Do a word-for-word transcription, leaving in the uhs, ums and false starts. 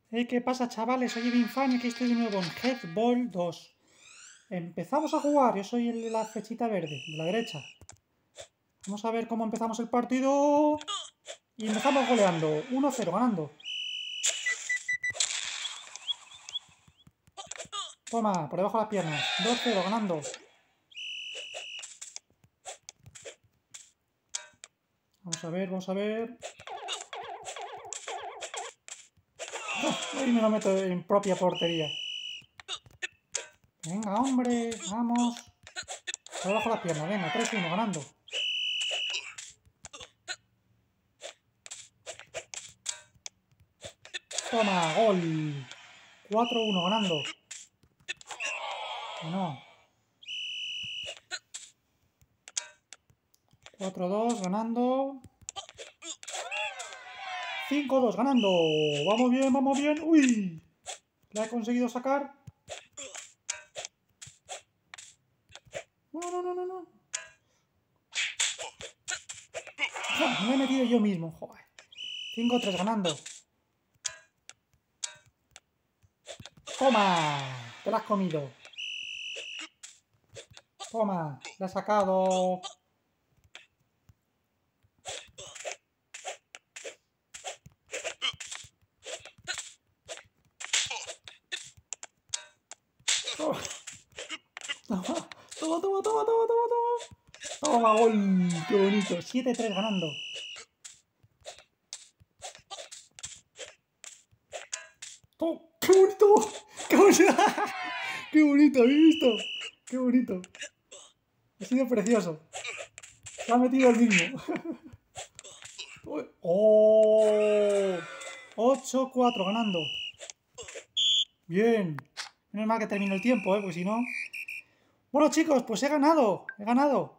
Hey, ¿qué pasa, chavales? Soy Edinfan y aquí estoy de nuevo en Headball dos. Empezamos a jugar, yo soy el de la flechita verde, de la derecha. Vamos a ver cómo empezamos el partido. Y empezamos goleando, uno cero, ganando. Toma, por debajo de las piernas, dos cero, ganando. Vamos a ver, vamos a ver. Ahí me lo meto en propia portería. Venga, hombre, vamos. Por debajo de las piernas, venga, tres uno, ganando. Toma, gol. cuatro uno, ganando. No. cuatro dos, ganando. cinco dos, ganando. Vamos bien, vamos bien. Uy. La he conseguido sacar. No, no, no, no, no. Me he metido yo mismo. Joder. cinco tres, ganando. Toma. Te la has comido. Toma. La he sacado. Toma. Toma, toma, toma, toma, toma, toma. Toma, gol. Qué bonito. siete tres, ganando. ¡Oh, qué bonito! ¡Qué bonito! ¡Qué bonito! ¿Habéis visto? ¡Qué bonito! Ha sido precioso. Se ha metido el mismo. ¡Oh! ocho cuatro, ganando. Bien. Menos mal que termine el tiempo, ¿eh? Pues si no... Bueno, chicos, pues he ganado. He ganado.